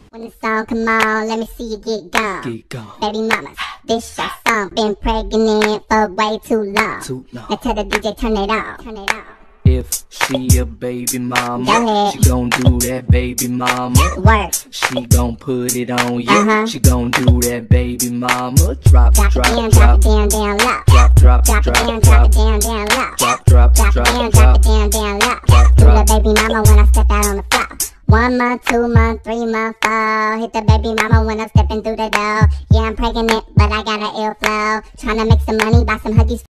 When the song come on, let me see you get gone. Get gone. Baby mamas, this your song. Been pregnant for way too long. Now tell the DJ turn it on. Turn it on. If she a baby mama, she gon' do that baby mama. Work. She gon' put it on you. She gon' do that baby mama. Drop, Drop drop, it down, drop, drop it down, down low. drop, drop, Drop it drop, down, drop drop, it down, down low. drop, drop, Drop it drop, down, drop drop, it down, down low. drop, Do the drop. baby mama when I step out on the floor. 1 month, 2 month, 3 month, 4. Hit the baby mama when I'm stepping through the door. Yeah, I'm pregnant, but I got an ill flow. Tryna make some money, buy some Huggies.